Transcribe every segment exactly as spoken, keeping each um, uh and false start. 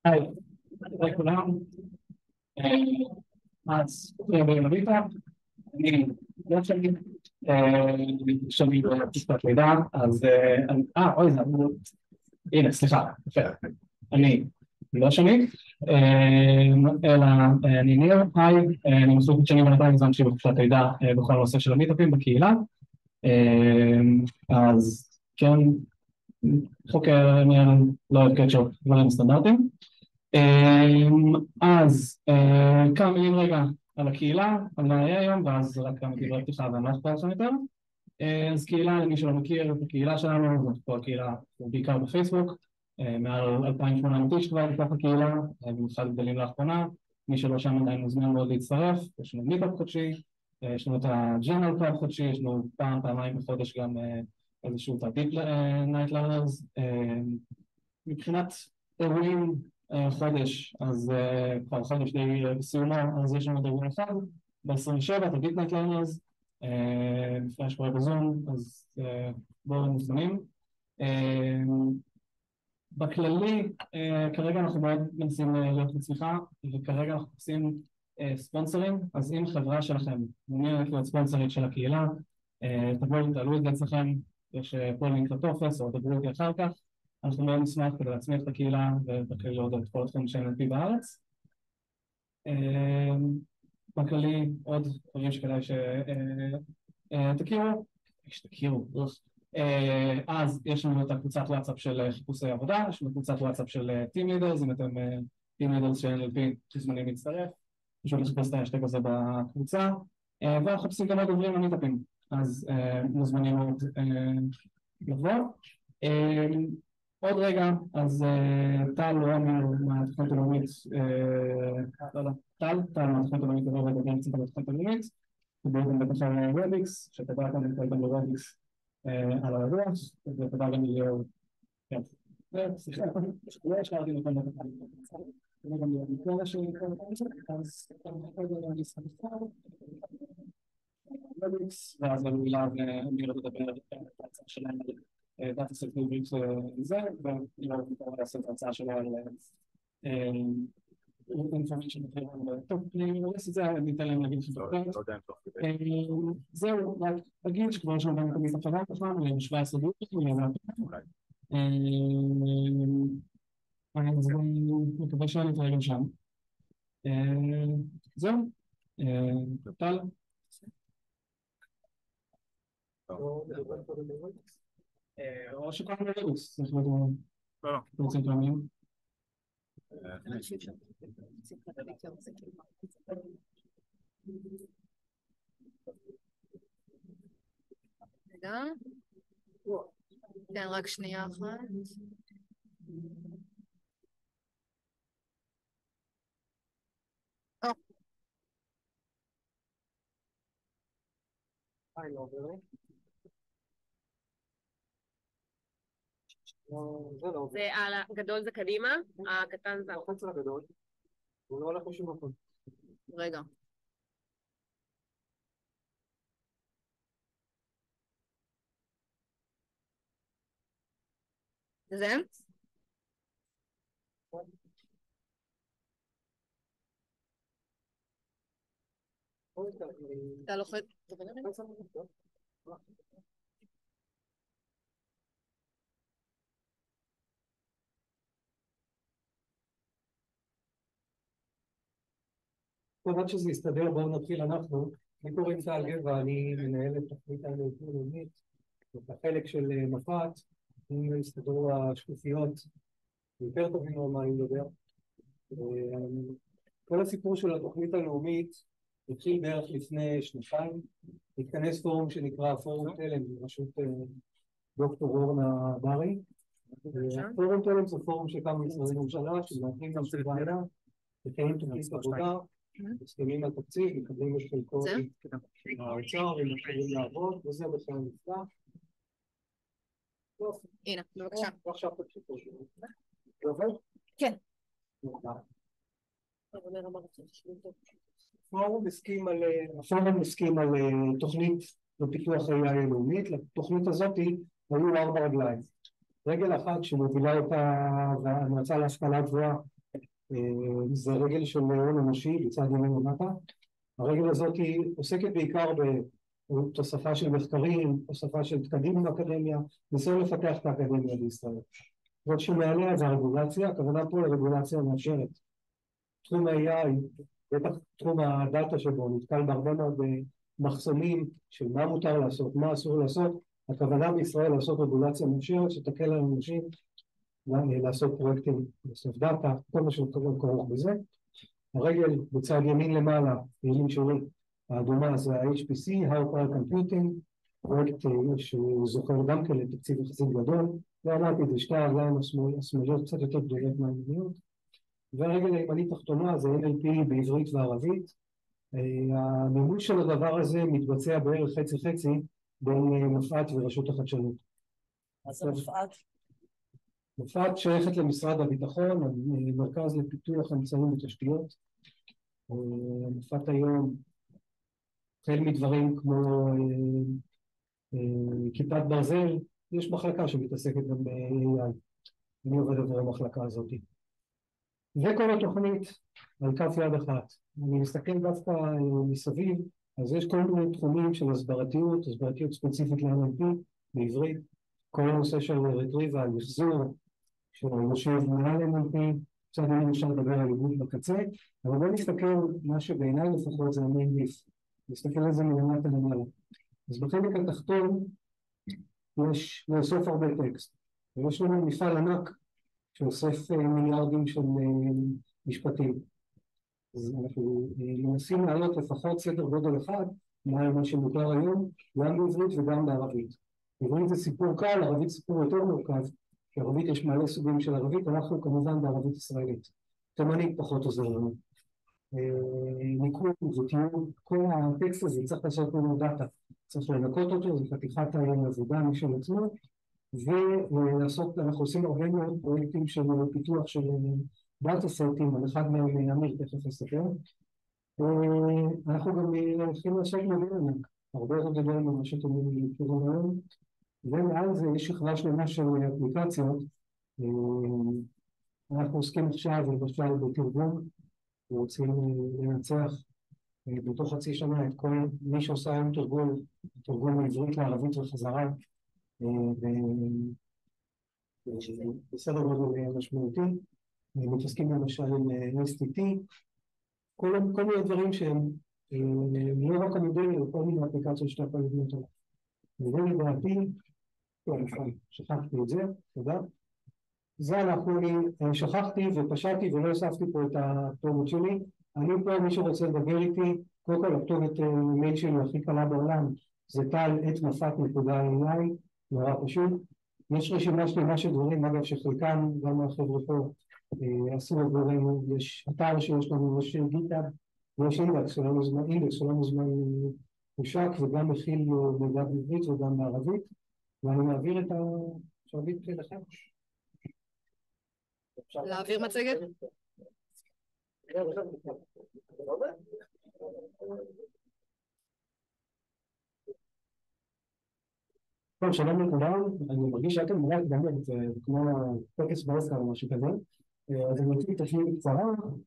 היי, היי כולם. אז בביתה, אני לא שומעים, שומעים במשפט לידה, אז אה, אוי, זה אמור, הנה, סליחה, יפה, אני לא שומעים, אלא אני ניר, היי, אני מסורת שנים בינתיים בזמן שהיא בחופשת לידה בכל הנושא של המיטאפים בקהילה, אז כן, חוקר עניין לא אוהב קצ'ופ, דברים סטנדרטיים. אז כמה מילים רגע על הקהילה, על מה היה היום, ואז רק כמה דברי פתיחה ואני לא אכפר לכם יותר. אז קהילה, למי שלא מכיר את הקהילה שלנו, זאת פה הקהילה בעיקר בפייסבוק, מעל אלפיים ושמונה מאות איש כבר בתוך הקהילה, במיוחד גדלים לאחרונה, מי שלא שם עדיין מוזמן מאוד להצטרף, יש לנו מיטאפ חודשי, יש לנו את הג'נרל קלאב חודשי, יש לנו פעם, פעמיים בחודש גם איזשהו תעתיק נייט לרנרס. מבחינת אירועים חודש, אז כבר חודש די בסיומו, אז יש לנו את אירוע אחד, ב-עשרים ושבע, את הביט נייט לרנרס, לפני שקורה בזום, אז בואו מוזמנים. בכללי, כרגע אנחנו מאוד מנסים להיות בצמיחה, וכרגע אנחנו עושים ספונסרים, אז אם חברה שלכם מעוניינת להיות ספונסרית של הקהילה, תבואו, תעלו את זה אצלכם, יש פה לינק לטופס, או תדברו אותי אחר כך, אנחנו מאוד נשמח כדי להצמיח את הקהילה ובכלל לעוד את כל התחום של אן אל פי בארץ. בכללי, עוד דברים שכדאי שתכירו, שתכירו, אז יש לנו את הקבוצת וואטסאפ של חיפושי עבודה, יש לנו קבוצת וואטסאפ של טים לידרס, אם אתם טים לידרס של אן אל פי תזמנים להצטרף, פשוט לחפש את ההשטג הזה בקבוצה, ואנחנו מחפשים גם עוד דוברים למיטאפים, אז מוזמנים עוד לבוא. עוד רגע, אז טל לא אומר מהתוכנית הלאומית, לא לא, טל, טל מהתוכנית הלאומית לבוא לדבר קצת על התוכנית הלאומית, תדבר גם בטח על רוביקס, שתדבר כאן נתקל גם לרוביקס על הרוח, ותדבר גם ליאור, כן, סליחה, לא השארתי לכל נתקל, תדבר גם ליאור מקרה שנקרא, אז אני אשמח רוביקס, ואז אליו אני לא תדבר על ההצעה שלהם דאטה סט לאומית זה, ואני לא מתכוון לעשות את ההצעה שלו על אינפורמיישן אחרים. טוב, אני מרגיש את זה, אני אתן להם להגיד שפחות. זהו, רק אגיד שכבר יש לנו גם את המיטה חברה ככה, שבע עשרה דוקים, אז אני מקווה שאני אתראה גם שם. זהו, טל. או שכל מלאוס, אנחנו רוצים פעמים. רגע, כן, רק שנייה אחת. זה על הגדול זה קדימה, הקטן זה החוץ לגדול, הוא לא הולך לשום מקום. רגע. זה? אתה לוחץ? טוב, עד שזה יסתדר, בואו נתחיל אנחנו. אני קוראים טל גבע, אני מנהל את תוכנית האן אל פי לאומית, את החלק של מפת, אם יסתדרו השקופיות, יותר טובים על מה אני מדבר. כל הסיפור של התוכנית הלאומית התחיל בערך לפני שנתיים, התכנס פורום שנקרא פורום תלם, בראשות דוקטור אורנה ברי. פורום תלם זה פורום שקם במשרדי ממשלה, שמאחדים גם סביבה, לקיים תוכנית עבודה, מסכימים על תקציב, מקבלים את חלקו האוצר, ומתחילים לעבוד, וזה בכלל נפלא. הנה, בבקשה. ועכשיו תקשיבו. זה עובד? כן. הפורום הסכים על, הפורום הסכים על תוכנית לפיתוח ראייה לאומית. לתוכנית הזאת היו ארבע רגליים. רגל אחת שמובילה אותה המועצה להשכלה גבוהה זה רגל של הון אנושי בצד ימין למטה. הרגל הזאת היא עוסקת בעיקר בתוספה של מחקרים, תוספה של תקדים באקדמיה, ניסיון לפתח את האקדמיה בישראל. זאת שמעליה זה הרגולציה, הכוונה פה לרגולציה מאפשרת. תחום ה-איי איי, בטח תחום הדאטה שבו נתקל בהרבה מאוד מחסומים של מה מותר לעשות, מה אסור לעשות. הכוונה בישראל לעשות רגולציה מאפשרת שתקל על אנשים לעשות פרויקטים, לעשות דאטה, כל מה שכרוך בזה. הרגל בצד ימין למעלה, ימין שלי, האדומה זה ה-אייץ' פי סי, High Power Computing, פרויקט שזוכר גם כן לתקציב יחסית גדול. לא אמרתי את זה, שתי הרגליים השמאליות קצת יותר גדולות מהמדיניות. והרגל הימנית תחתונה זה אן אל פי בעברית וערבית. המימוש של הדבר הזה מתבצע בערך חצי חצי בין מפא"ת ורשות החדשנות. אז מפא"ת? מפא"ת שייכת למשרד הביטחון, מרכז לפיתוח אמצעים ותשתיות. מפא"ת היום החל מדברים כמו כיפת ברזל, יש מחלקה שמתעסקת גם ב-איי איי. אני עובד עבור המחלקה הזאת. וכל התוכנית על כף יד אחת. אני מסתכל דווקא מסביב, אז יש כל מיני תחומים של הסברתיות, הסברתיות ספציפית ל-אן אל פי בעברית, כל הנושא של רטריבל, מחזור, שיושב מעל אן אל פי, קצת אני אפשר לדבר על עיבוד בקצה, אבל בוא נסתכל מה שבעיניי לפחות זה המיין ליף, נסתכל על זה מלמטה למעלה. אז בחלק התחתון יש לאסוף הרבה טקסט, ויש לנו מפעל ענק שאוסף מיליארדים של משפטים. אז אנחנו מנסים לעלות לפחות סדר גודל אחד, מה שמותר היום, גם בעברית וגם בערבית. בעברית זה סיפור קל, ערבית סיפור יותר מורכב, כי ערבית יש מלא סוגים של ערבית, אנחנו כמובן בערבית ישראלית. תימנית פחות עוזר לנו. ניקוד ותיאור, כל הטקסט הזה צריך לעשות לנו דאטה, צריך לנקות אותו, זה חתיכת העבודה משל עצמו, ולעשות, אנחנו עושים הרבה מאוד פרויקטים של פיתוח של דאטה סטים, על אחד מהם אמיר תכף לספר. אנחנו גם הולכים לעשות מודל ענק, הרבה יותר גדול ממה שאתם מכירים היום, ומעל זה יש שכבה שלמה של אפליקציות. אנחנו עוסקים עכשיו למשל בתרגום, ורוצים לנצח בתוך חצי שנה את כל מי שעושה היום תרגום, תרגום מעברית לערבית וחזרה, בסדר גודל משמעותי. מתעסקים למשל עם אס טי טי, כל מיני דברים שהם לא רק המודל, אלא כל מיני אפליקציות שאתה יכול לבנות עליו. וזה לדעתי, שכחתי את זה, תודה. זה אנחנו, אני שכחתי ופשעתי ולא הוספתי פה את הכתובת שלי. אני פה, מי שרוצה לדבר איתי, קודם כל הכתובת מייל שלי הכי קלה בעולם, זה טל את מפא"ת נקודה איי איי, נורא פשוט. יש רשימה שלמה של דברים, אגב שחלקם, גם החבר'ה פה, עשו עבורנו, יש אתר שיש לנו, יש גיטאב, ויש אינדקס שלנו זמן, אינדקס שלנו זמן מושק, וגם מכיל מידע בעברית וגם בערבית, ואני מעביר את השרביט לכם. להעביר מצגת? טוב, שלום לכולם, אני מרגיש שאתם מראה לדבר, זה כמו טקס באוסקר או משהו כזה, אז אני אציג את עצמי בקצרה,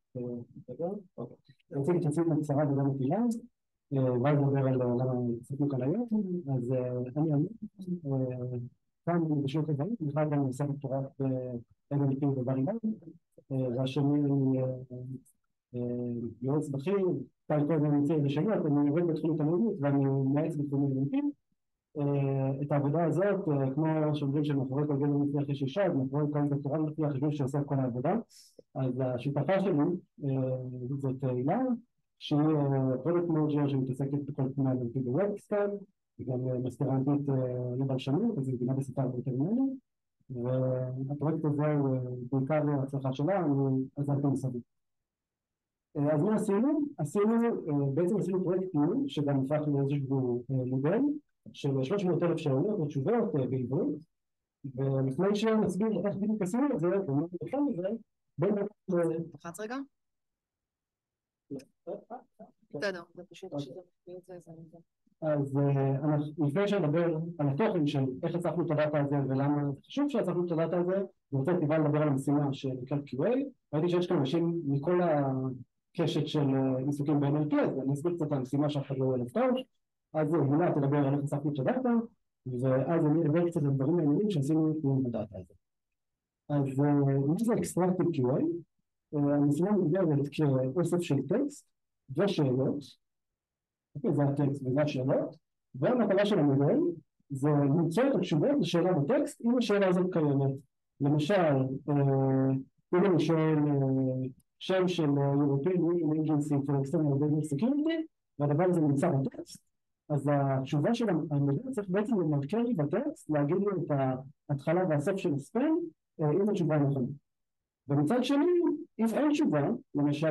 אני אציג את עצמי בקצרה וגם מפילה, ואז נדבר על למה סיפור כאן היום. אז אני אמיר, כאן בשוק הדברים, בכלל גם עושה דוקטורט באן אל פי בבר אילן, והשני אני יועץ בכיר, כאן כל הזמן נמצא לשנות, אני עובד בתחילת הלאומית ואני מייעץ בתחום אן אל פי. את העבודה הזאת, כמו שאומרים שמאחורי כל גלם מצליח יש אישה, מאחורי כל דוקטורט מצליח יש מישהו שעושה את כל העבודה. אז השותפה שלי זאת אילן, שהיא פרודקט מנג'ר שמתעסקת בכל תחום ה-אן אל פי בוובסטאד, גם מסטרנטית לבלשנות, אז היא מבינה בשפה הרבה יותר ממני, והפרויקט הזה הוא בעיקר ההצלחה שלה, אני עזרתי מסביב. אז מה עשינו? עשינו, בעצם עשינו פרויקט ניהול, שגם הפך לאיזשהו מודל, של שלוש מאות אלף שאלות ותשובות בעברית, ולפני שנסביר איך בדיוק עשינו את זה, ומה בכלל מזה, בין בעצם... תחץ רגע? בסדר, זה פשוט שזה... אז לפני שנדבר על התוכן של איך אספנו את הדאטה הזה ולמה זה חשוב שאספנו את הדאטה הזה, אני רוצה טיפה לדבר על המשימה שנקראת קיו איי. ראיתי שיש כאן אנשים מכל הקשת של עיסוקים ב-אן אל פי, אז אני אסביר קצת על המשימה שאף אחד לא רואה לפתור. אז הילה תדבר על איך אספנו את הדאטה, ואז אני אדבר קצת על דברים מעניינים שעשינו עם הדאטה הזה. אז מה זה Extractive קיו איי? המשימה מוגדרת כאוסף של טקסט ושאלות, זה הטקסט וזה השאלות, והמטרה של המודל זה למצוא את התשובות לשאלה בטקסט אם השאלה הזאת קיימת. למשל, אם אני שואל שם של European Union Agency for External Data Security, והדבר הזה נמצא בטקסט, אז התשובה של המודל צריך בעצם למרכז בטקסט, להגיד לי את ההתחלה והסוף של הספן, אם התשובה נכונה. ומצד שני, אם אין תשובה, למשל,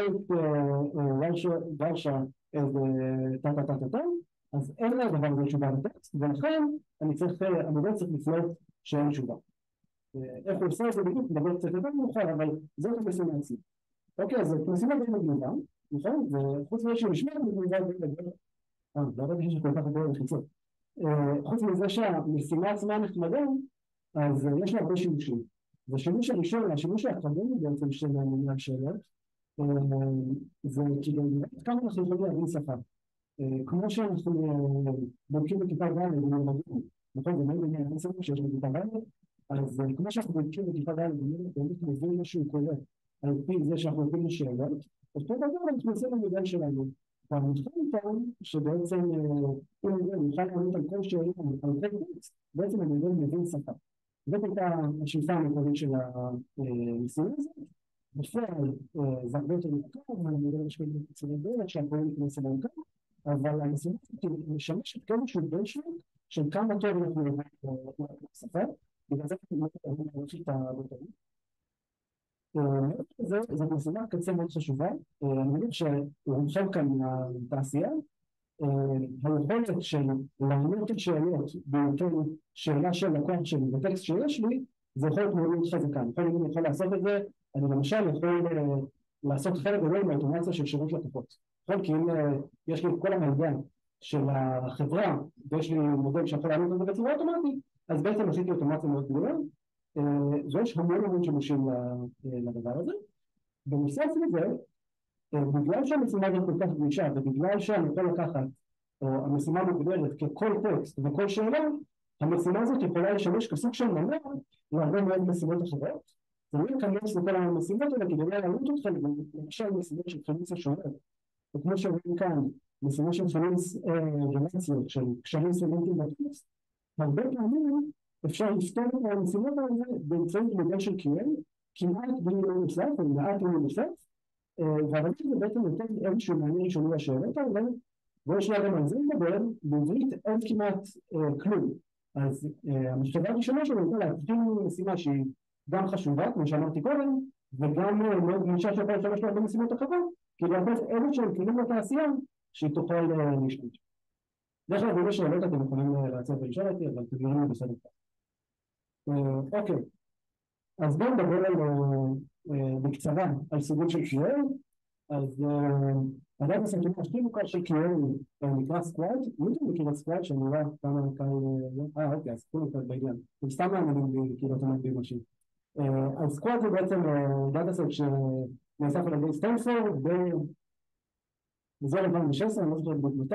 ורשה איזה טאטה טאטה טאטה, אז אין לה דבר הזה תשובה בטקסט, ולכן אני צריך, המודל צריך לפלוט שאין תשובה. איך הוא עושה את זה בדיוק, נדבר קצת יותר מאוחר, אבל זאת המשימה עצמי. אוקיי, אז משימה די מגניבה, נכון? וחוץ מזה שנשמע מגניבה די מגניבה, אה, לא יודעת שיש כל כך הרבה לחיצות. חוץ מזה שהמשימה עצמה נחמדה, אז יש לה הרבה שימושים. והשימוש הראשון, השימוש האקדמי בעצם של מנהל שאלות, זה כאילו כמה אנחנו יכולים להבין שפה. כמו שאנחנו בודקים בכיתה ג' נכון, זה מאוד מעניין ספר שיש בכיתה ג', אז כמו שאנחנו בודקים בכיתה ג' באמת מבין משהו קורה על פי זה שאנחנו יודעים לשאלות, אז פה דבר אנחנו עושים במודל שלנו. והמתחיל איתנו שבעצם אם נוכל לענות על כל שאלה על טקסט, בעצם המודל מבין שפה. זאת הייתה השאיפה המקורית של המשימה הזאת. בפועל זה הרבה יותר מורכב, ואני מדבר על שביל בצורים באלה, שהכל נכנס למורכב, אבל המשימה הזאת משמשת כאיזשהו בנצ'מרק של כמה טוב אנחנו יודעים בשפה, בגלל זה אנחנו יכולים להרחיב את הבוטרים. זו משימה קצה מאוד חשובה, אני מניח שרובכם כאן מהתעשייה, היכולת של לענות את שאלות באותו שאלה של לקוח שלי בטקסט שיש לי, זה יכול להיות מאוד חזקה. יכול להיות, אני יכול לעשות את זה, אני למשל יכול לעשות חלק גדול מהאוטומציה של שירות לקוחות. נכון? כי אם יש לי את כל המידע של החברה, ויש לי מודל שיכול לענות את זה בצורה אוטומטית, אז בעצם עשיתי אוטומציה מאוד גדולה, ויש המון המון שימושים לדבר הזה. בנוסף לזה, בגלל שהמשימה הזאת כל כך גמישה, ובגלל שאני יכול לקחת, או המשימה מוגדרת ככל טקסט וכל שאלה, המשימה הזאת יכולה לשמש כסוג של מנוע להרבה מאוד משימות אחרות. זה לא ייכנס לכל המשימות האלה, כי באמת לענות אותך, למשל משימות של חילוץ השומר, וכמו שרואים כאן, משימות של חילוץ רלציות, של קשרים סלנטיים בטקסט, הרבה פעמים אפשר לפתור את המשימות האלה באמצעות מודל של קיו איי, כמעט בלי נוסף, או מעט בלי נוסף, והרבה זה בעצם נותן איזשהו מעניין ראשוני לשאלות האלה, ויש לה גם על זה לדבר, בעברית אין כמעט כלום. אז המחשבה הראשונה שלנו הייתה להבחין משימה שהיא גם חשובה, כמו שאמרתי קודם, וגם מאוד גמישה שיכולה לשמש לה במשימות אחרות, כי להפך אלה שהם כלים לתעשייה, שהיא תוכל להשתמש. דרך כלל בגלל שאלות אתם יכולים לעצב ולשאול אותי, אבל תגבירים לי בסדר. אוקיי, אז בואו נדבר על בקצרה על סוגים של קיו איי. אז הדאטה סט הכי מוכר של קיו איי נקרא סקוואד. מי אתם מכיר את סקוואד שאני רואה כמה קל... אה אוקיי, אז כולו קל בעניין. זה סתם מעניינים לי כאילו אתם מביאים משהו. אז סקוואד זה בעצם דאטה סט שנאסף על ידי סטנפורד בזה אלפיים ושש עשרה, אני לא זוכר בדיוק מתי,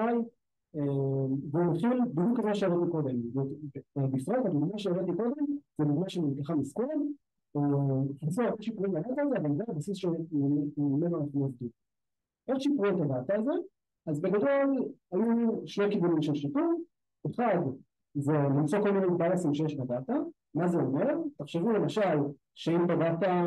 והוא מתחיל בדיוק כמה שהראיתי קודם. בפרט הדוגמה שהראיתי קודם זה דוגמה שנלקחה מסקוואד, חצור איך שיפורים לדאטה הזה, אבל זה הבסיס שממנו אנחנו עובדים. איך שיפרו את הדאטה הזה? אז בגדול היו שני כיוונים של שיפור. אחד זה למצוא כל מיני בייסים שיש בדאטה. מה זה אומר? תחשבו למשל שאם בדאטה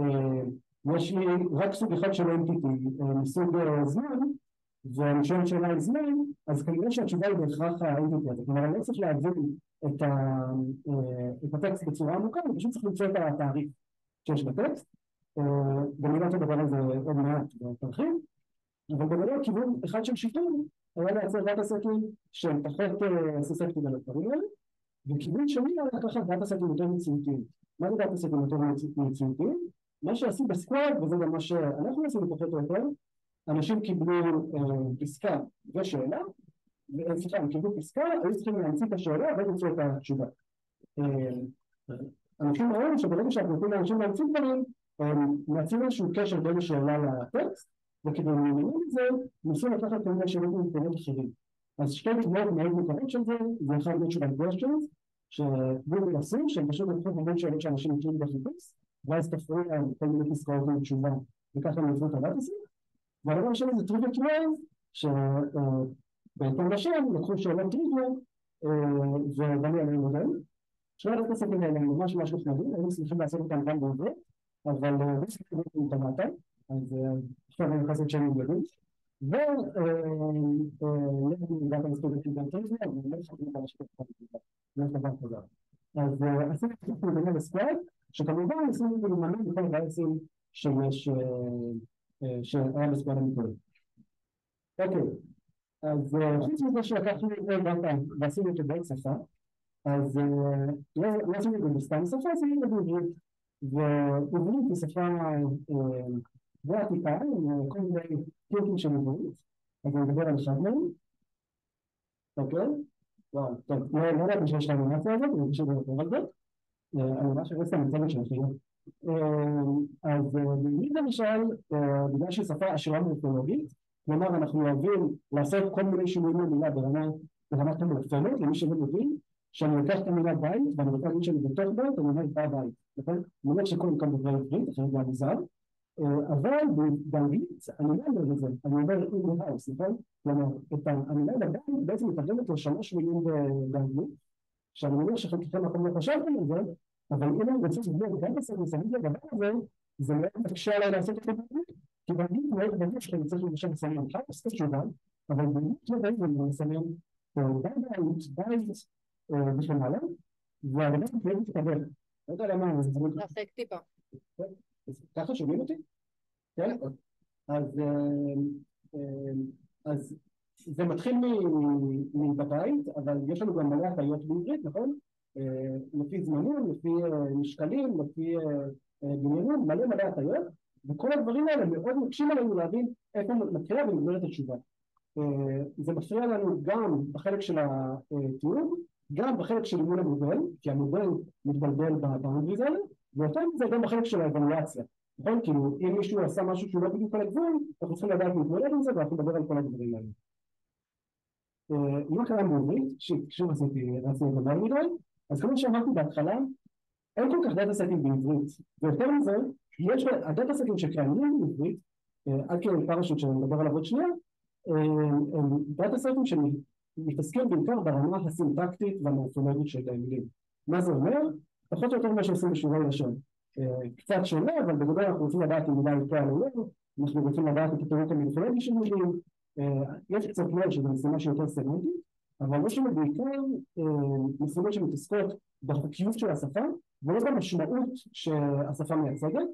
יש לי רק סוג אחד של אנטיטי מסוג זמן, ואני שואל שאלה על זמן, אז כנראה שהתשובה היא בהכרח האנטיטי הזה. כלומר, אני לא צריך להבין את הטקסט בצורה עמוקה, אני פשוט צריך למצוא את התאריך שיש בטקסט. במילה תדבר על זה עוד מעט בתרחיב, אבל בגדול כיוון אחד של שיפור היה לייצר דאטה סטים שהם פחות סספטים על הדברים האלה, וכיוון שני היה לקחת דאטה סטים יותר מציאותיים. מה זה דאטה סטים יותר מציאותיים? מה שעשו בסקוואד, וזה גם מה שאנחנו עשינו פחות או יותר, אנשים קיבלו פסקה ושאלה, סליחה, הם קיבלו פסקה, היו צריכים להמציא את השאלה ולמצוא את התשובה. אנשים רואים שברגע שאנחנו נותנים לאנשים להמציא דברים, הם מייצרים איזשהו קשר בין השאלה לטקסט, וכדי להבין את זה, ניסו לקחת כמובן שאלות ממקומות אחרים. אז שתי דוגמאות מאוד מוכרות של זה, זה אחד מתשובת questions, שגוגל עשו, שהם פשוט לקחו המון שאלות שאנשים מכירים בחיפוש, ואז תפרו להם כל מיני פסקאות לתשובה, וככה הם יצרו את הדאטאסט. והדבר השני זה טריוויה קיוז, שבהתאם לשם לקחו שאלות טריוויה, ובנו עליהם מודל. שני הדאטאסטים האלה הם ממש ממש נחמדים, היינו שמחים לעשות אותם גם בעברית, אבל לא שמחים אותם באתר, אז עכשיו אני נכנס את שם ידעים. ולגבי דאטה מסתובבים גם טריוויה, ואני לא שמחים אותם לשקף אותם בגלל. זה דבר חוזר. אז עשינו קצת מדמה לסקייל, שכמובן עשינו מלמנים בכל בעצם שיש שהיה בסקייל המקורי. אוקיי, אז חוץ מזה שלקחנו דאטה ועשינו אותו בעוד שפה, אז לא עשינו את זה בסתם שפה, עשינו את זה בעברית. ועברית היא שפה די עתיקה, עם כל מיני טיוטים של עברית, אז אני מדבר על אחד מהם. אוקיי? וואו, טוב, לא יודעת שיש לנו אנימציה הזאת, אני חושב לדבר על זה. אני ממש אראה את המצגת שלכם. אז בעברית למשל, בגלל שהיא שפה עשירה מורפולוגית, כלומר אנחנו אוהבים לעשות כל מיני שינויים במילה ברמת המורפולוגית, למי שלא מבין, שאני לוקח את המילה בית, ואני רוצה להגיד שאני בתוך בית, אני אומר בבית. נכון? אני אומר שכל כאן דובר עברית, אחרת זה מוזר. אבל באנגלית אני לא אומר את זה, אני אומר in the house, נכון? כלומר, המילה לבית בעצם מתרגמת לשלוש מילים באנגלית, שאני אומר שחלקכם אתם לא חשבתם על זה, אבל אם אני רוצה לדבר גם בסדר מסביב לדבר הזה, זה מאוד מקשה עליי לעשות את זה באנגלית, כי באנגלית מאוד ברור שאני צריך למשל לסיים על חייב, עשית תשובה, אבל באנגלית לא באים ואני מסיים בית, בית וכן הלאה, והדבר הזה מתקבל. לא יודע למה, זה מאוד... רחק טיפה. ככה שומעים אותי? כן? אז, אז זה מתחיל מבבית, אבל יש לנו גם מלא הטיות בעברית, נכון? לפי זמנים, לפי משקלים, לפי בניינים, מלא מלא הטיות, וכל הדברים האלה מאוד מקשים עלינו להבין איפה מתחילה ונגמרת התשובה. זה מפריע לנו גם בחלק של התיאור, גם בחלק של אימון המודל, כי המודל מתבלבל באנגלית האלה, ויותר מזה גם בחלק של האבלואציה. נכון? כאילו, אם מישהו עשה משהו שהוא לא בדיוק על הגבול, אנחנו צריכים לדעת להתמודד עם זה, ואנחנו נדבר על כל הדברים האלה. מה קרה בעברית? שוב עשיתי רצי לדבר מדי, אז כמו שאמרתי בהתחלה, אין כל כך דאטה סטים בעברית, ויותר מזה, יש הדאטה סטים שקיימים בעברית, עד כדי פרשות שאני מדבר עליו עוד שנייה, הם דאטה סטים שמתעסקים בעיקר ברמה הסינטקטית והמורפולוגית של המילים. מה זה אומר? פחות או יותר מה שעושים בשיעורי לשון. קצת שונה, אבל בגדול אנחנו רוצים לדעת אם מילה יותר או לא, אנחנו רוצים לדעת את הפירוט המורפולוגי של מילים, יש קצת לא שזה משימה שיותר סמנטית, אבל יש לנו בעיקר משימות שמתעסקות בחוקיות של השפה, ולא במשמעות שהשפה מייצגת,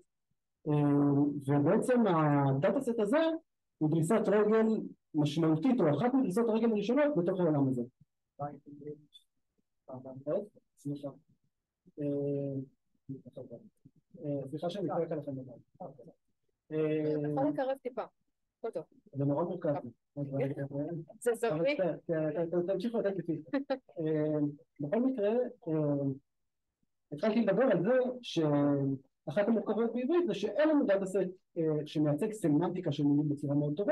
ובעצם הדאטה סט הזה הוא דריסת רגל משמעותית, או אחת מדריסות הרגל הראשונות בתוך העולם הזה. סליחה. סליחה שאני קורא לכם דבר. אתה יכול לקרב טיפה, כל טוב. זה מאוד מורכב. זה זווי. תמשיכו לתת לפי. בכל מקרה, התחלתי לדבר על זה שאחת המורכבות בעברית זה שאין לנו דאטה סט שמייצג סמנטיקה של מילים בצורה מאוד טובה,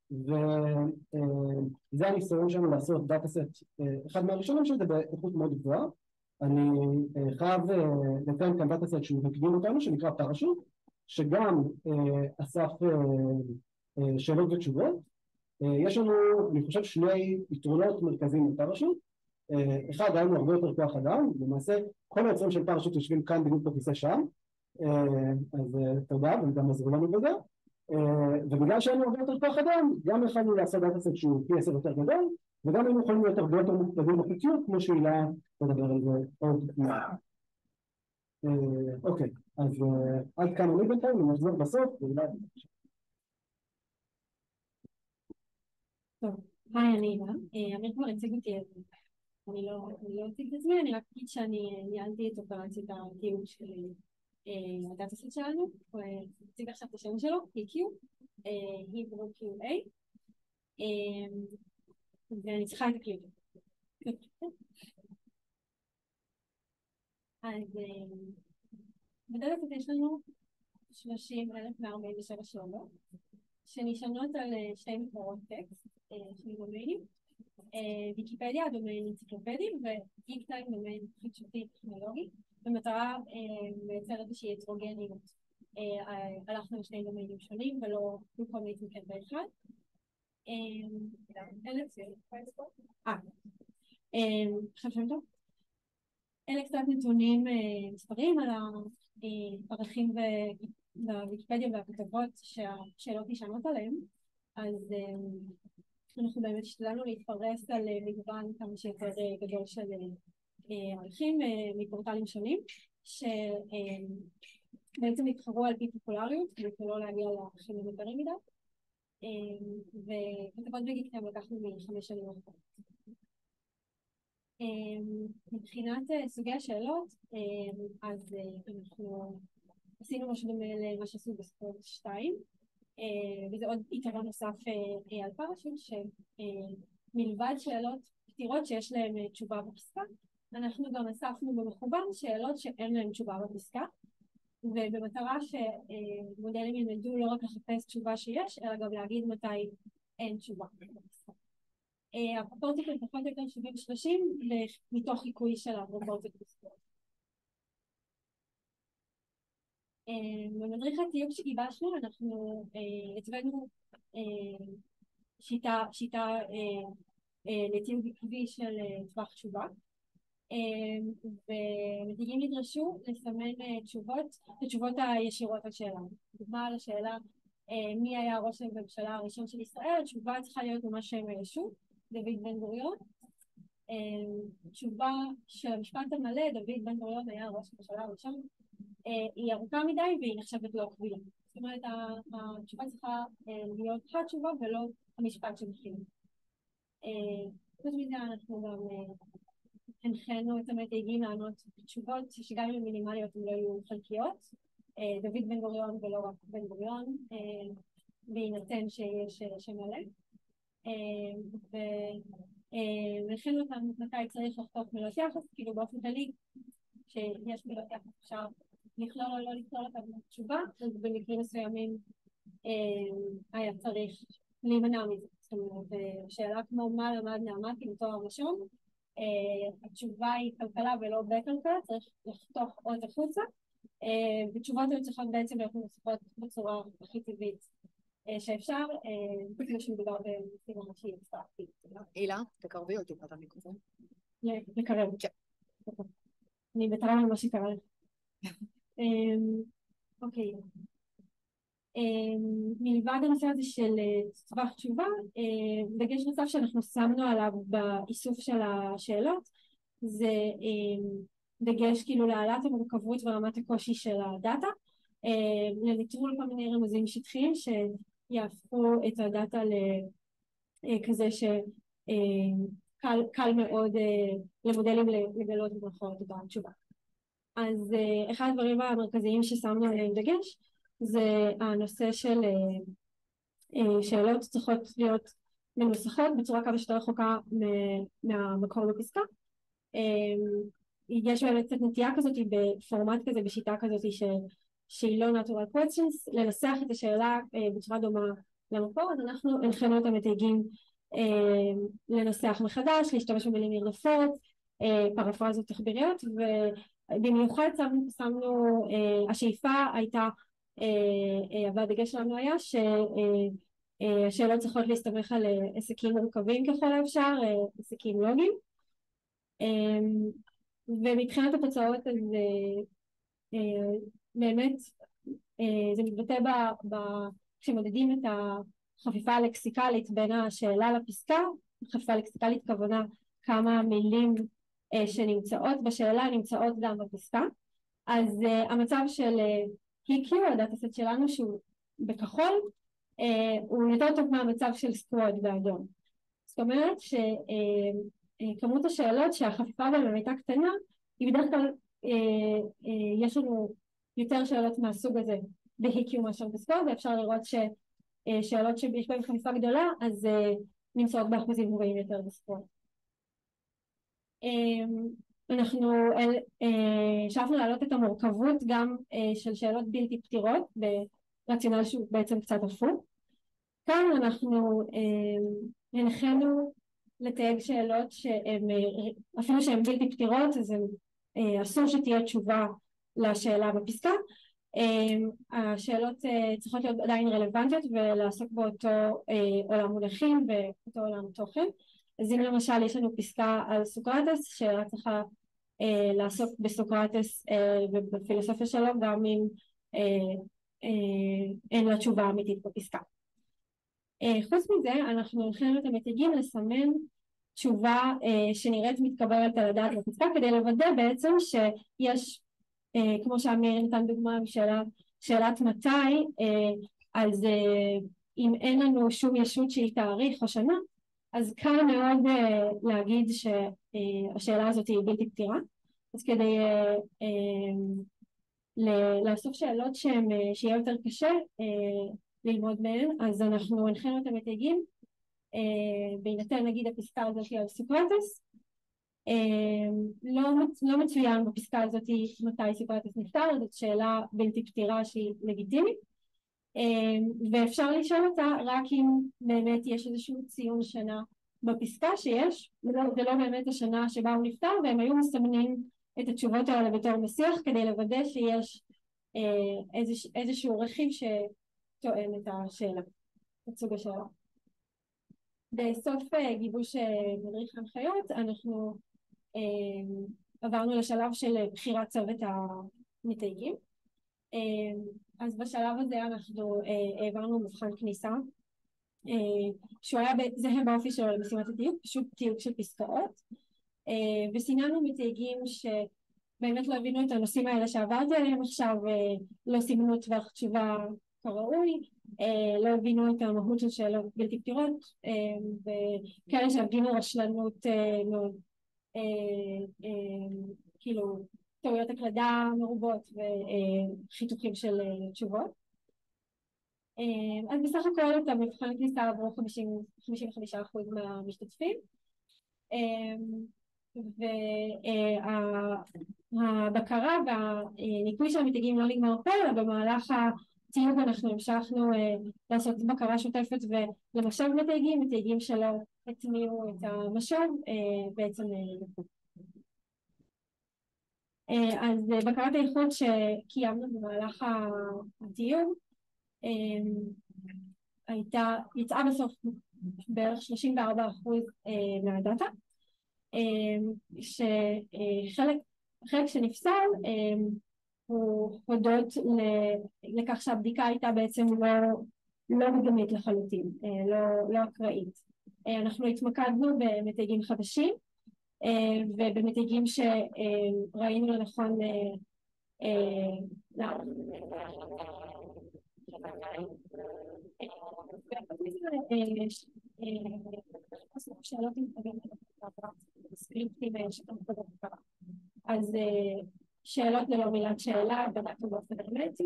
וזה הניסיון שלנו לעשות דאטה סט, אחד מהראשונים שזה באיכות מאוד גבוהה. אני חייב לציין כאן דאטה סט שהוא מקדים אותנו, שנקרא פרשות, שגם אסף שאלות ותשובות. יש לנו, אני חושב, שני יתרונות מרכזיים בפרשות. אחד, היה לנו הרבה יותר כוח אדם, למעשה כל היוצרים של פרשות יושבים כאן בדיוק בכיסא שם, אז תודה, והם גם עזרו לנו בזה. ובגלל שהיה לנו הרבה יותר כוח אדם, גם יכולנו לעשות דאטה סט שהוא פי עשר יותר גדול, וגם היינו יכולים להיות הרבה יותר מוקפדים בחוקיות, כמו שאילה לדבר על זה עוד מעט. אוקיי, אז עד כאן אני בינתיים, אני מחזור בסוף, ואולי... טוב, היי, אני אילה. אמיר כבר הציג אותי, אני לא אציג את עצמי, אני רק אגיד שאני ניהלתי את אופרציית התיאור של הדאטה סט שלנו, נציג עכשיו את השם שלו, פי קיו, היברו קיו איי. ואני צריכה את הקליפ. אז בדרך כלל יש לנו שלושים אלף מאה ארבעים ושבע שאלות, שנשענות על שתי מקורות טקסט, שני דומיינים, ויקיפדיה, דומיין אנציקלופדי, ו-Geek Time, דומיין חדשותי טכנולוגי, במטרה לייצר איזושהי הטרוגניות. הלכנו על שני דומיינים שונים, ולא במקום להתמקד באחד. אלה קצת נתונים מספרים על הערכים בוויקיפדיה והכתבות שהשאלות נשענות עליהם. אז אנחנו באמת השתדלנו להתפרס על מגוון כמה שיותר גדול של ערכים מפורטלים שונים, שבעצם התחרו על פי פופולריות, כדי לא להגיע לערכים מבוגרים מדי. וכתבות בגיק טיים לקחנו מחמש שנים אחרות. מבחינת סוגי השאלות, אז אנחנו עשינו משהו דומה למה שעשו בסקווד שתיים, וזה עוד יתרון נוסף על פרשות, שמלבד שאלות פתירות שיש להן תשובה בפסקה, אנחנו גם אספנו במכוון שאלות שאין להן תשובה בפסקה, ובמטרה שמודלים ילמדו לא רק לחפש תשובה שיש, אלא גם להגיד מתי אין תשובה בפסקה. הפרופורציות הן פחות או יותר שבעים שלושים מתוך חיקוי של הפרופורציות בסקווד. במדריך התיוג שגיבשנו אנחנו הצבנו שיטה, שיטה לתיוג עקבי של טווח תשובה, ומתיגים נדרשו לסמן תשובות, התשובות הישירות על שאלה. דוגמה על השאלה מי היה ראש הממשלה הראשון של ישראל, התשובה צריכה להיות ממש שם הישוב, דוד בן גוריון. תשובה של המשפט המלא, דוד בן גוריון היה ראש הממשלה הראשון, היא ארוכה מדי והיא נחשבת לא קבילה. זאת אומרת, התשובה צריכה להיות התשובה ולא המשפט שמכיל. חוץ מזה אנחנו גם הנחינו את המתייגים לענות תשובות שגם אם הן מינימליות הן לא יהיו חלקיות. דוד בן גוריון ולא רק בן גוריון, בהינתן שיש שם מלא. והנחינו אותם מתי צריך לחתוך מילות יחס, כאילו באופן כללי שיש מילות יחס אפשר לכלול או לא לכלול אותם בתשובה, אז במקרים מסוימים היה צריך להימנע מזה. זאת אומרת, שאלה כמו מה למד נעמתי בתואר ראשון, התשובה היא כלכלה ולא בכלכלה, צריך לחתוך עוד החוצה, ותשובות היו צריכות בעצם להיות מנוסחות בצורה הכי טבעית שאפשר, כמו שמדובר במשימה שהיא הצטרפתי. הילה, תקרבי אותי את המיקרופון. לקרב. אני בתרה על מה שקרה לך. אוקיי. מלבד הנושא הזה של טווח תשובה, דגש נוסף שאנחנו שמנו עליו באיסוף של השאלות, זה דגש כאילו להעלאת המורכבות ורמת הקושי של הדאטה, לנטרול כל מיני רמזים שטחיים שיהפכו את הדאטה לכזה שקל מאוד למודלים לגלות ברכות את התשובה. אז אחד הדברים המרכזיים ששמנו עליהם דגש זה הנושא של שאלות צריכות להיות מנוסחות בצורה כמה שיותר רחוקה מהמקור בפסקה. יש באמת קצת נטייה כזאת בפורמט כזה, בשיטה כזאת שהיא לא natural questions, לנסח את השאלה בצורה דומה למקור, אז אנחנו הנחינו את המתייגים לנסח מחדש, להשתמש במילים נרדפות, פרפרזות תחביריות, ובמיוחד שמנו, השאיפה הייתה, והדגש שלנו היה שהשאלות צריכות להסתמך על עסקים מורכבים ככל האפשר, עסקים לוגיים, ומבחינת התוצאות אז באמת זה מתבטא כשמודדים את החפיפה הלקסיקלית בין השאלה לפסקה. חפיפה לקסיקלית כוונה כמה מילים שנמצאות בשאלה נמצאות גם בפסקה. אז המצב של היקיו, הדאטאסט שלנו שהוא בכחול, הוא יותר טוב מהמצב של סקווד באדום. זאת אומרת שכמות השאלות שהחפיפה בהן הייתה קטנה, היא בדרך כלל יש לנו יותר שאלות מהסוג הזה בהיקיו מאשר בסקווד, ואפשר לראות ששאלות שיש בהן חפיפה גדולה, אז נמצאות באחוזים גבוהים יותר בספורט. אנחנו שאפנו להעלות את המורכבות גם של שאלות בלתי פתירות ברציונל שהוא בעצם קצת הפוך. כאן אנחנו הנחינו לתייג שאלות שהן אפילו שהן בלתי פתירות, אז אסור שתהיה תשובה לשאלה בפסקה. השאלות צריכות להיות עדיין רלוונטיות ולעסוק באותו עולם מונחים ואותו עולם תוכן. אז אם למשל יש לנו פסקה על סוקרטס שאלה צריכה לעסוק בסוקרטס ובפילוסופיה שלו גם אם אין לה תשובה אמיתית בפסקה. חוץ מזה אנחנו הנחינו את המתייגים לסמן תשובה שנראית מתקבלת על הדעת בפסקה כדי לוודא בעצם שיש, כמו שאמיר נתן דוגמה משאלה, שאלת מתי, אז אם אין לנו שום ישות שהיא תאריך או שנה, אז קל מאוד להגיד שהשאלה הזאת היא בלתי פתירה. אז כדי לאסוף שאלות שיהיה יותר קשה ללמוד מהן, אז אנחנו הנחינו את המתייגים בהינתן נגיד הפסקה הזאת על סוקרטס, לא, לא מצוין בפסקה הזאת מתי סוקרטס נפטר, זאת שאלה בלתי פתירה שהיא לגיטימית, ואפשר לשאול אותה רק אם באמת יש איזשהו ציון שנה בפסקה שיש, זה לא באמת השנה שבה הוא נפטר, והם היו מסמנים את התשובות האלה בתור מסיח כדי לוודא שיש איזוש, איזשהו רכיב שתואם את השאלה, את סוג השאלה. בסוף גיבוש מדריך הנחיות אנחנו עברנו לשלב של בחירת צוות המתייגים. אז בשלב הזה אנחנו העברנו מבחן כניסה שהוא היה זהה באופי שלו למשימת התיוג, פשוט תיוג של פסקאות, וסיננו מתייגים שבאמת לא הבינו את הנושאים האלה שעברתי עליהם עכשיו, לא סימנו טווח תשובה כראוי, לא הבינו את המהות של שאלות בלתי פתירות, וכאלה שהפגינו רשלנות מאוד, כאילו טעויות הקלדה מרובות וחיתוכים של תשובות. אז בסך הכל את המבחן כניסה עברו חמישים וחמישה אחוז מהמשתתפים, והבקרה והניקוי של המתייגים לא נגמר פה, אלא במהלך הטיוב אנחנו המשכנו לעשות בקרה שוטפת ולמשב מתייגים, מתייגים שלא הטמיעו את המשוב בעצם לקחו. אז בקרת האיכות שקיימנו במהלך הטיוב הייתה, יצאה בסוף בערך שלושים וארבעה אחוז מהדאטה, שחלק חלק שנפסל הוא הודות לכך שהבדיקה הייתה בעצם לא, לא מדגמית לחלוטין, לא, לא אקראית. אנחנו התמקדנו במתייגים חדשים ובמתייגים שראינו לנכון שאלות עם סקריפטים אז שאלות ללא מילת שאלה בדקנו באופן הרמטי,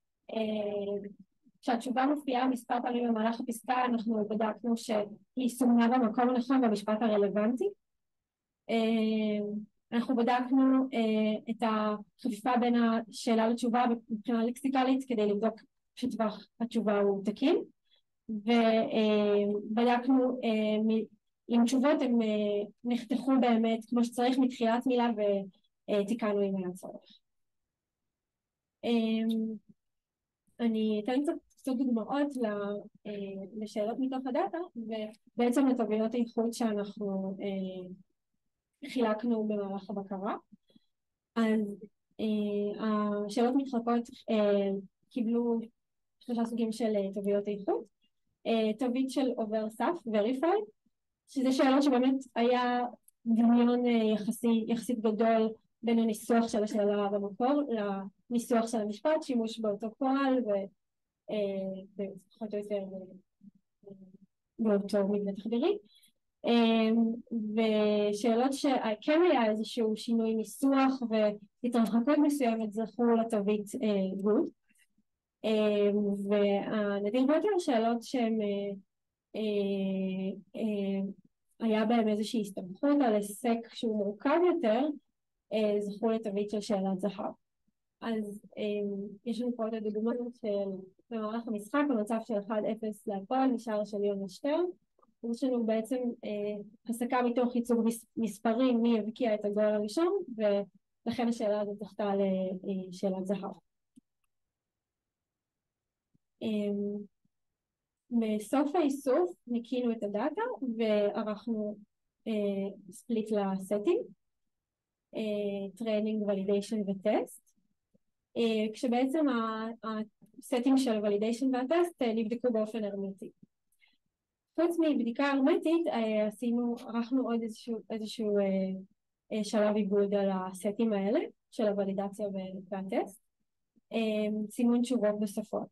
כשהתשובה מופיעה מספר פעמים במהלך הפסקה אנחנו בדקנו שהיא סומנה במקום הנכון במשפט הרלוונטי. אנחנו בדקנו את החפיפה בין השאלה לתשובה מבחינה לקסיקלית כדי לבדוק שטווח התשובה הוא תקין, ובדקנו אם תשובות הם נחתכו באמת כמו שצריך מתחילת מילה ותיקנו אם היה צורך. אני אתן קצת דוגמאות לשאלות מתוך הדאטה ובעצם לתובנות האיכות שאנחנו חילקנו במהלך הבקרה. אז השאלות מתחלקות קיבלו שלושה סוגים של תוויות איכות, תווית של עובר סף, verified, שזה שאלות שבאמת היה דמיון יחסי, יחסית גדול בין הניסוח של השאלה במקור לניסוח של המשפט, שימוש באותו פועל ופחות או יותר באותו מבנה תחבירי, ושאלות שכן היה איזשהו שינוי ניסוח והתרחקות מסוימת זכו לתווית good, והנדיר ביותר שאלות שהן היה בהם איזושהי הסתמכות על היסק שהוא מורכב יותר, זכו לתווית של שאלת זהב. אז יש לנו פה את הדוגמה של במערך המשחק, במצב של אחד אפס להפועל, נשאר של יונה שטרן. יש לנו בעצם הסקה מתוך ייצוג מספרים מי הבקיע את הגול הראשון, ולכן השאלה הזאת זכתה לשאלת זהב. בסוף האיסוף ניקינו את הדאטה וערכנו ספליט לסטינג, טריינינג, ולידיישן וטסט, כשבעצם הסטינג של ולידיישן והטסט נבדקו באופן הרמטי. חוץ מבדיקה הרמטית עשינו, ערכנו עוד איזשהו, איזשהו שלב עיבוד על הסטים האלה של הוולידציה והטסט, סימון תשובות בשפות,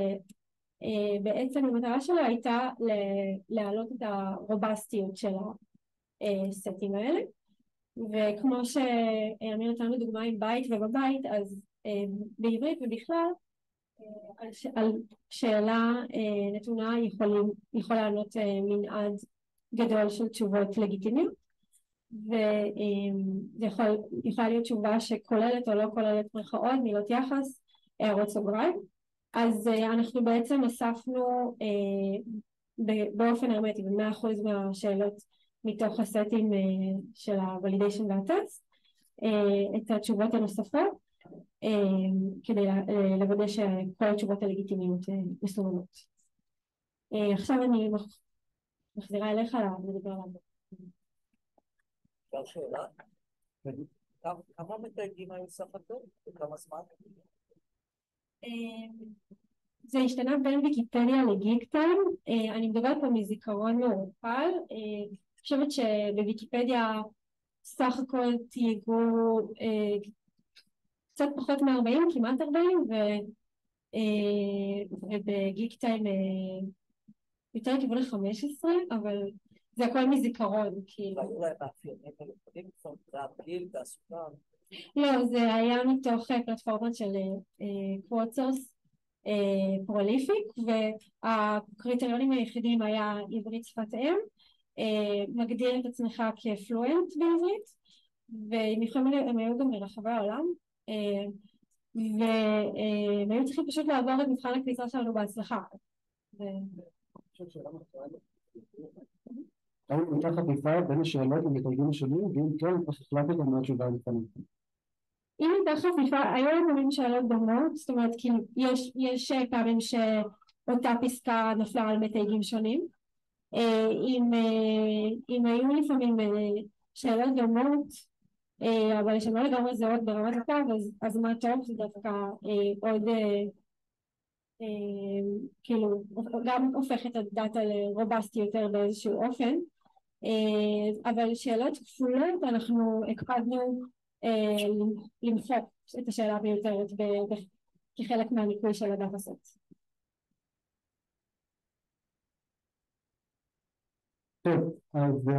שבעצם המטרה שלה הייתה להעלות את הרובסטיות של הסטים האלה, וכמו שאמיר נתן לדוגמה עם בית ובבית, אז בעברית ובכלל על שאלה נתונה יכול לענות מנעד גדול של תשובות לגיטימיות, וזה יכולה להיות תשובה שכוללת או לא כוללת מרכאות, מילות יחס, הערות סוגריים. אז אנחנו בעצם אספנו באופן הרמטי ב-מאה אחוז מהשאלות מתוך הסטים של הוולידיישן והטסט את התשובות הנוספות, כדי לוודא שכל התשובות הלגיטימיות מסומנות. עכשיו אני מחזירה אליך לדבר עליו. אפשר שאלה? כמה מתייגים היו סך הכל? וכמה זמן? זה השתנה בין ויקיפדיה לגיק-טיים. אני מדברת פה מזיכרון מעורפל. אני חושבת שבוויקיפדיה סך הכל תייגו קצת פחות מ-ארבעים, כמעט ארבעים, ובגיק-טיים יותר כיוון ל-חמש עשרה, אבל זה הכל מזיכרון, כאילו. והיו להם מאפיינים מיוחדים, זה הגיל, תעסוקה? לא, זה היה מתוך פלטפורמות של קוואטסורס פרוליפיק, והקריטריונים היחידים היה עברית שפת אם, מגדיר את עצמך כפלואנט בעברית, והם היו גם מרחבי העולם, והם היו צריכים פשוט לעבור את מבחן הכניסה שלנו בהצלחה. האם הייתה חפיפה בין השאלות למתייגים השונים, ואם כן, איך החלטתם מה התשובה הנכונה? אם הייתה חפיפה, היו לפעמים שאלות דומות, זאת אומרת, כי יש, יש פעמים שאותה פסקה נפלה על מתייגים שונים. אם, אם היו לפעמים שאלות דומות, אבל שהן לא לגמרי זהות ברמת הקו, אז, אז מה טוב, זה דווקא עוד, כאילו, גם הופך את הדאטה לרובסטי יותר באיזשהו אופן, אבל שאלות כפולות אנחנו הקפדנו למחוק את השאלה המיותרת כחלק מהניקוי של הדאטה סט. טוב, אז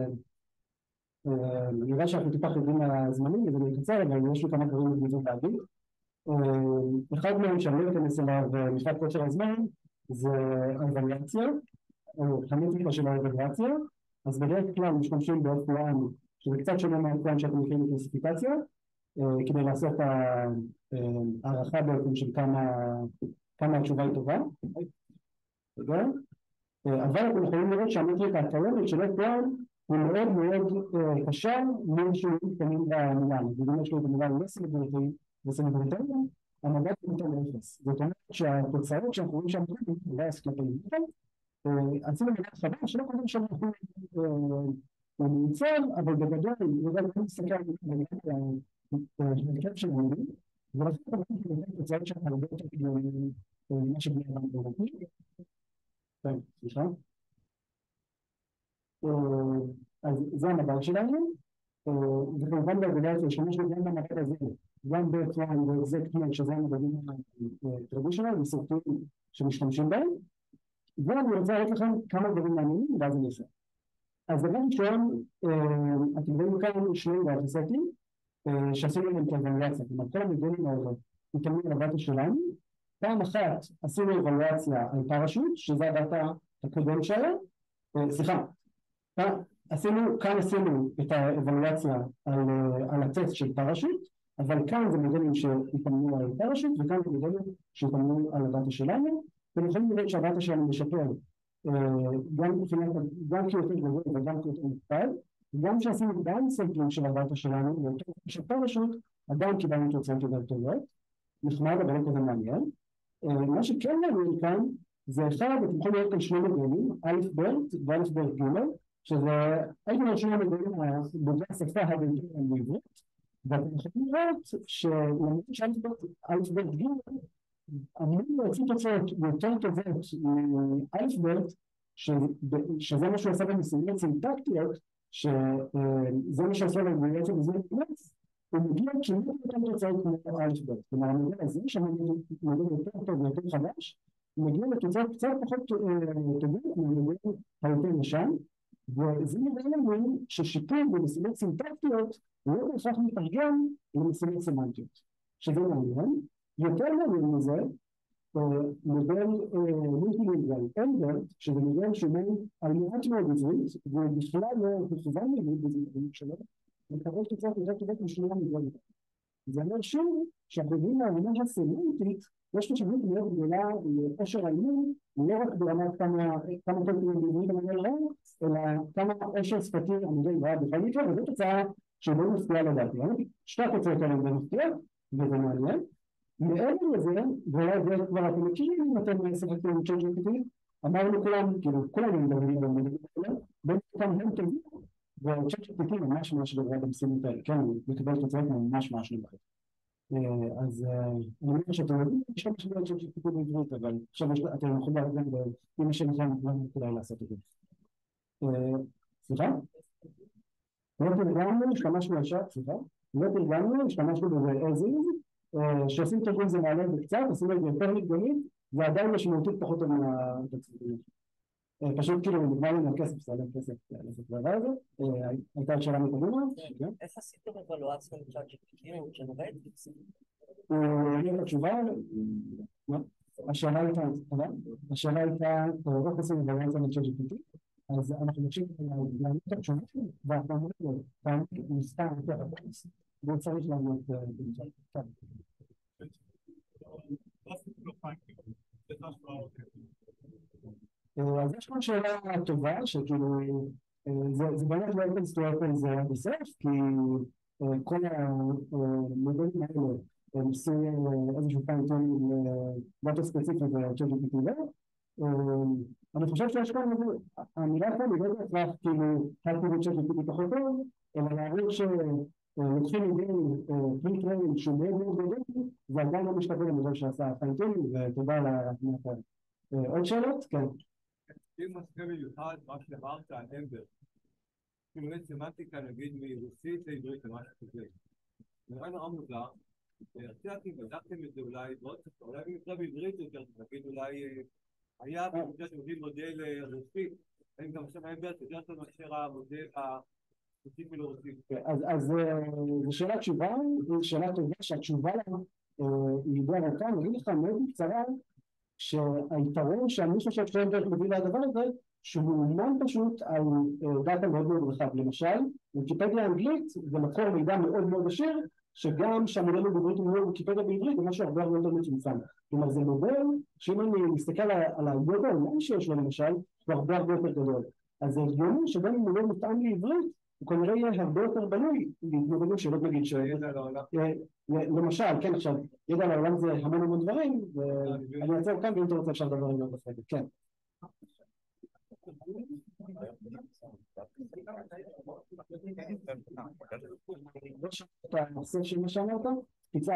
נראה שאנחנו טיפה חייבים מהזמנים, וזה מקצר, אבל יש לי כמה דברים מגניבים להגיד. אחד מהם שאני לא אכנס אליו מפאת קוצר הזמן, זה אבליאציה, או חמיתיקה של האבליאציה. אז בדרך כלל משתמשים באף פואן, שזה קצת שונה מהפואן שאתם מכירים בקלסיפיקציה, כדי לעשות הערכה בעצם של כמה התשובה היא טובה. אבל אתם יכולים לראות שהמטריקה התיאורטית של אף פואן הוא מאוד מאוד קשה מול שינויים קטנים במילה. אם יש לו את המילה לסלבריטי וסלבריטריה, המדד הוא יותר לאפס. זאת אומרת שהתוצאות שאנחנו רואים שם לא אסקלטים. עשינו מילה חדש שלא קודם שם אנחנו מיוצר, אבל בגדול נראה לי מסתכל במקרה של המילים, ולכן אנחנו רואים תוצאות שאנחנו הרבה יותר ממה שבני אדם באירופי. טוב, סליחה. אז זה המדד שלנו, וכמובן באבליאציה שימוש גם במדד הזה, גם בפואן וזה כמובן שזה המדדים הטרדישיונל וסרטים שמשתמשים בהם, ואני רוצה להראות לכם כמה דברים מעניינים ואז אני אעשה. אז דבר ראשון, אתם רואים כאן שני דאטה-סטים שעשינו להם את האבליאציה, כלומר כל המודלים האלה מתאמנים לדאטה שלנו. פעם אחת עשינו אבליאציה על פרשוט, שזה הדאטה הקודם שלה, סליחה, עשינו, כאן עשינו את האבלואציה על, על הטסט של פרשוט, אבל כאן זה מודלים שהתאמנו על פרשוט, וכאן זה מודלים שהתאמנו על הדאטה שלנו, ואתם יכולים לראות שהדאטה שלנו משפר גם מבחינת, גם כי יותר גבוה וגם כי יותר מוקפד, וגם כשעשינו גם סמפלינג של הדאטה שלנו, ואותו של פרשוט, עדיין קיבלנו תוצאות יותר טובות, נחמד אבל לא כזה מעניין. מה שכן מעניין כאן, זה אחד, אתם יכולים לראות כאן שני מודלים, א' ב' וא' ב' ג', שזה הייתי אומר שני המודלים בגלל השפה הבינתיים בעברית, ואתם יכולים לראות שלמרות שא' ב' ג' אמורים להוציא תוצאות יותר טובות מא' ב', שזה מה שהוא עשה במשימות סינטקטיות, שזה מה שעשה במשימות בזמן קנץ, הוא מגיע כמעט יותר תוצאות כמו א' ב'. כלומר, המודל הזה שמודל יותר טוב ויותר חדש, הוא מגיע לתוצאות קצת פחות טובות מהמודל היותר ישן, וזה מראה לנו ששיפור במשימות סינטקטיות הוא לא בהכרח מתרגם למשימות סמנטיות. שזה מעניין. יותר מעניין מזה, מודל מולטילינגואל אמברט, שזה מודל שאומר על מעט מאוד עברית, ובכלל לא מכוון לעברית בזמן שלו, מקבל תוצאות יותר טובות משני המודלים. זה אומר שוב שהבדלים מהרמה הסמנטית, יש חשיבות מאוד גדולה לעושר האימון, לא רק ברמת כמה טוב בעברית המודל רע, אלא כמה עושר שפתי המודל רע בכל מקרה, וזו תוצאה שלא מפתיעה לדעתי. שתי התוצאות האלה לא מפתיעה, וזה מעניין. מעבר לזה, ואולי זה כבר אתם מכירים, אם אתם שחקתם עם צ'אט ג'י פי טי, אמרנו כולם, כאילו כולם מדברים על המודלים האלה, בין אותם הם טובים, וצ'אט ג'י פי טי ממש ממש גבוה במשימות האלה, כן, הוא מקבל תוצאות ממש ממש נמוכות. אז אני אומר שאתם יודעים, יש כמה שבועות צ'אט ג'י פי טי בעברית, אבל עכשיו אתם יכולים להראות גם עם מי שנכון, גם כדאי לעשות את זה. סליחה? לא תרגמנו, השתמשנו על שעת, סליחה? לא תרגמנו, השתמשנו בזה as is, שעושים תרגום זה מעלה בקצת, עושים את זה יותר מדגמית, ועדיין משמעותית פחות טוב מהתוצאים. פשוט כאילו נגמר לנו הכסף, זה עלה כסף לעשות דבר הזה, הייתה שאלה מקדימה. איך עשיתם אבלואציה לצ'אט ג'י פי טי כשנראה את זה? אני לא תשובה, השאלה הייתה, השאלה הייתה, איך עושים אבלואציה לצ'אט ג'י פי טי, אז אנחנו מבקשים לענות את התשובה, ואנחנו אומרים לו, פעם מסתם יותר הפרס, והוא צריך לענות את אז יש כאן שאלה טובה, שכאילו, זה באמת לא אופן סטואפן זה בסוף, כי כל המודלים האלה הם עושים איזשהו פיינטיונינג לדאטה ספציפי ב-צ'אט ג'י פי טי. אני חושב שיש כאן, האמירה כאן היא לא בהכרח כאילו הלכו צ'אט ג'י פי טי פחות טוב, אלא להראות שלוקחים מודל פרי טריינינג שהוא מאוד מאוד גדול, ועדיין לא משתפר למודל שעשה פיינטיונינג, ותודה על ההתניה כאן. עוד שאלות? כן. אם מסכים מיוחד מה שאמרת על אמבר, כאילו אין סמנטיקה נגיד מרוסית לעברית למה שכזה. נראה נורא מוזר, רציתי בדקתם את זה אולי, אולי במקרה בעברית יותר, נגיד אולי היה במקרה שמוביל מודל רוסי, האם גם שם אמבר יותר טוב מאשר המודל הספציפי לרוסי. אז זו שאלה תשובה, זו שאלה טובה שהתשובה לה היא די ארוכה, אני אגיד לך מאוד בקצרה, שהיתרון שאני חושב שאמבר מוביל לדבר הזה, שהוא אומנם פשוט על דאטה מאוד מאוד רחב. למשל, ויקיפדיה האנגלית זה מקור מידע מאוד מאוד עשיר, שגם שהמודל בעברית הוא מאוד ויקיפדיה בעברית, זה משהו הרבה הרבה יותר מצומצם. כלומר, זה מודל שאם אני מסתכל על הידע העולם שיש לו למשל, הוא הרבה הרבה יותר גדול. אז זה הגיוני שגם אם מודל מותאם לעברית, הוא כנראה יהיה הרבה יותר בנוי להתמודדים שאלות נגיד ש... למשל, כן עכשיו, ידע על העולם זה המון המון דברים, ואני אעצר כאן ואם אתה רוצה אפשר לדבר עם עוד בסדר, כן. לא שאתה הנושא של מה שאמרת? קיצר.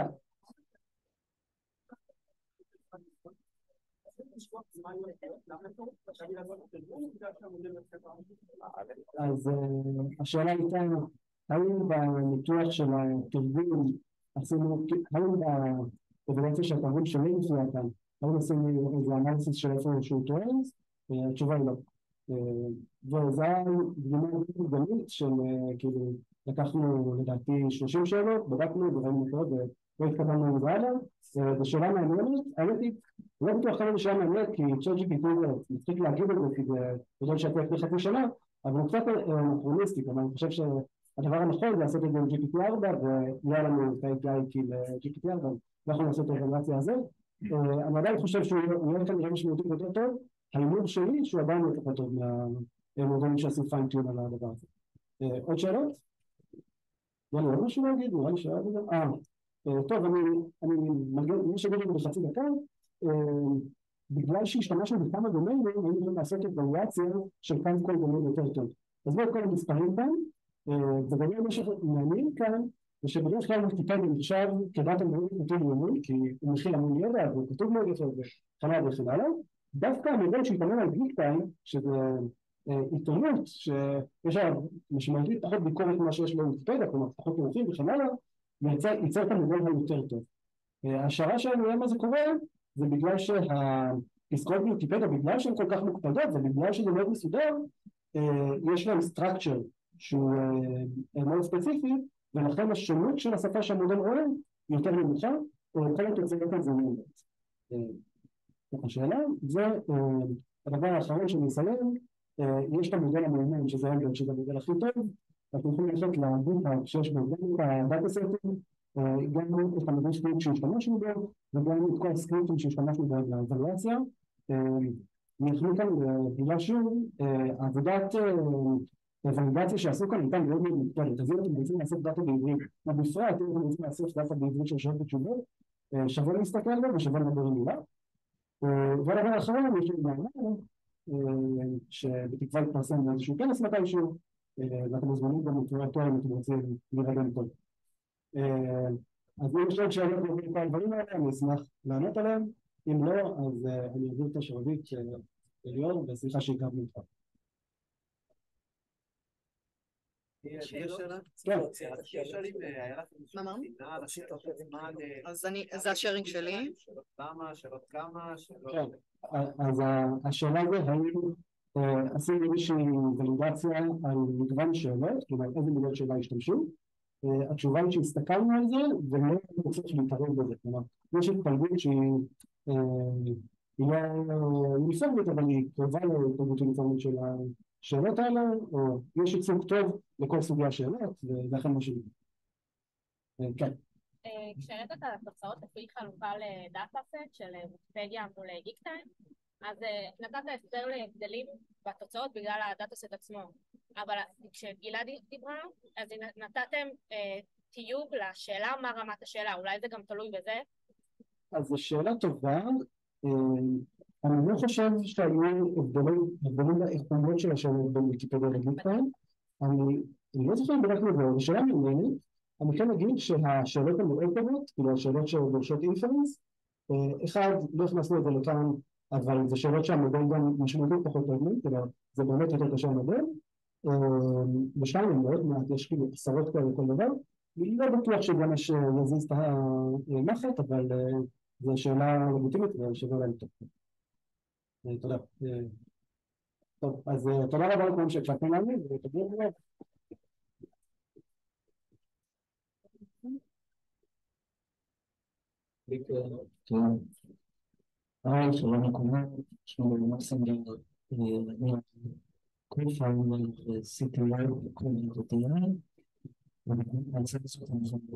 אז השאלה הייתה, האם בניתוח של התרגום עשינו, האם באבולוציה של התרגום שלי נפלא כאן, האם עשינו איזה אנליסיס של איפה שהוא טוען? התשובה היא לא. וזה היה דגימה גמית של כאילו לקחנו לדעתי שלושים שאלות, בדקנו וראינו אותו ולא התקבלנו לזה הלאה. זו שאלה מעניינת, האמת היא לא בטוח כמה זה שהיה מעניין, כי צ'אט ג'י פי טי זה מצחיק להגיד את זה, כי זה בגלל שאתה לפני חצי שנה, אבל הוא קצת אנכרוניסטי, אבל אני חושב שהדבר הנכון זה לעשות את זה עם ג'י פי טי ארבע, ויהיה לנו את ה-איי פי איי כי ל-ג'י פי טי ארבע, ואנחנו נעשה את האינטגרציה הזה. אני עדיין חושב שהוא יהיה כנראה משמעותי יותר טוב, ההימור שלי שהוא עדיין לא יותר טוב מהמודלים שעשו פיינטיון על הדבר הזה. עוד שאלות? יאללה, עוד משהו להגיד? נראה לי שאלה בזה? אה, טוב, אני מגיע, מי שגדל בחצי דקה, בגלל שהשתמשנו בכמה דומיינים, היינו יכולים לעשות אבלואציה של כמה כל דומיין יותר טוב. אז בואו כל המספרים כאן, ובאמת מה שמעניין כאן, זה שבדרך כלל ויקיפדיה נחשב כדאטה מאוד כתוב לאומי, כי הוא מכיל המון ידע, והוא כתוב מאוד יפה וכן וכן הלאה. דווקא המודל שהתאמן על גיק טיים, שזה עיתונות, שיש לה משמעותית פחות ביקורת ממה שיש בוויקיפדיה, כלומר פחות מומחים וכן הלאה, וייצר את המודל היותר טוב. ההשערה שלנו למה זה קורה, זה בגלל שהפסקאות בוויקיפדיה, בגלל שהן כל כך מוקפדות, ובגלל שזה מאוד מסודר, יש להם structure שהוא מאוד ספציפי, ולכן השונות של השפה שהמודל רואה היא יותר נמוכה, או כל התוצאות על זה נמות. זאת השאלה, זה הדבר האחרון שאני אסיים, יש את המודל המאמן, שזה אנגל, שזה המודל הכי טוב, אתם יכולים ללכת לדאטה שיש בו גם את הדאטה סטים, גם את המודל סקריפט שהשתמשנו בו, וגם את כל הסקריפטים שהשתמשנו בו לאבלואציה. אנחנו כאן בגלל שוב, עבודת ולידציה שעשו כאן הייתה מאוד מאוד מוקפדת, אז אם אתם רוצים לעשות דאטה בעברית, בפרט אם אתם רוצים לעשות דאטה בעברית של שאלות ותשובות, שווה להסתכל עליו ושווה לדבר עם מילה. והדבר האחרון, יש לי מאמר, שבתקווה להתפרסם באיזשהו כנס מתישהו, ואתם מוזמנים גם לתראה תואר אם אתם רוצים להירדם טוב. אז אם יש עוד שאלות לגבי כל הדברים האלה, אני אשמח לענות עליהם, אם לא, אז אני אעביר את השרביט ליאור, וסליחה שהגענו איתך. אז זה השארינג שלי. למה, שאלות כמה, שאלות... אז השאלה זה, האם עשינו איזושהי ולידציה על מגוון שאלות, כלומר איזה מילות שאלה השתמשו, התשובה היא שהסתכלנו על זה, ולא רוצה להתערב בזה, כלומר, יש התפלגות שהיא לא אוניפורמית, אבל היא קרובה להתפלגות אוניפורמית של השאלות האלה, או יש ייצוג טוב לכל סוגי השאלות, ולכן מה שלי. כן. כשהראית את התוצאות לפי חלוקה לדאטה סט של ויקיפדיה מול גיק טיים, אז נתת הסבר להבדלים בתוצאות בגלל הדאטה סט עצמו, אבל כשגלעד דיברה, אז נתתם תיוג לשאלה מה רמת השאלה, אולי זה גם תלוי בזה? אז זו שאלה טובה, אני לא חושב שהיו הבדלים באיכויות של השאלות בוויקיפדיה לגיק טיים, אני לא זוכר בדרך כלל, זו שאלה מעניינת, אני כן אגיד שהשאלות המאוד טובות, כאילו השאלות שדורשות אינפרנס, אחד, לא הכנסנו את זה לכאן, אבל זה שאלות שהמודל גם משמעותית פחות טוב, כאילו זה באמת יותר קשה המודל, ושם הם מאוד מעט, יש כאילו עשרות כאלה כל דבר, אני לא בטוח שגם יש יזיז את המחט, אבל זו שאלה לגיטימית ושווה להם טוב. תודה. טוב, אז תודה רבה לכם שהקשבתם לנו, ותודה רבה. טוב. היי, שלום לכולם, שמי מסנגר, אני co-founder ו-סי טי או בקומפוטריאל, ואנחנו נעשה לעשות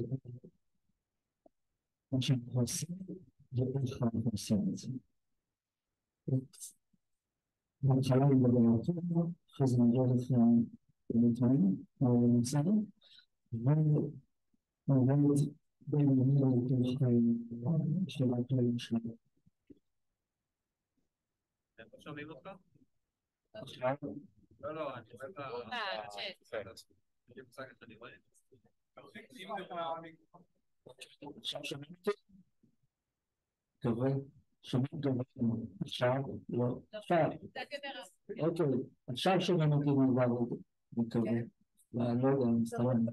מה שאנחנו עושים, ואיך אנחנו עושים את זה. בהתחלה אני מדבר על זה, אחרי זה נראה לכם בנתונים, או נמצאים, ועובד בין מוניע לתוך שאלה כללים שלנו. איפה שומעים אותך? עכשיו? לא, לא, אני רואה את ה... אני מושג איך אני רואה. עכשיו שומעים אותי? טוב, שומעים טוב, עכשיו? לא, עכשיו. אוקיי, עכשיו שומעים אותי נדבר, מקווה. לא יודע, מסתרם.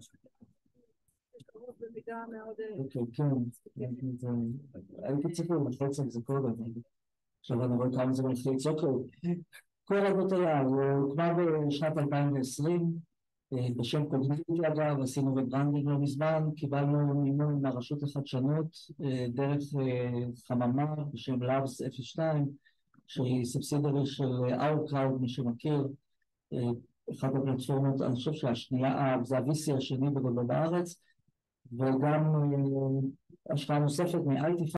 אוקיי, כן. הייתי צריך ללחץ על זה קודם. עכשיו אני רואה כמה זה מלחיץ. אוקיי. כל רבות היה, הוא כבר בשנת אלפיים ועשרים, בשם קוגניטי אגב, עשינו בברנדינג לא מזמן, קיבלנו מימון מהרשות לחדשנות דרך חממה בשם לאבס אפס שתיים, שהיא סובסידרי של אאוטקראוד, מי שמכיר, אחת הפלטפורמות, אני חושב שהשנייה, זה ה-וי סי השני בגודל בארץ, וגם השקעה נוספת מ-איי טי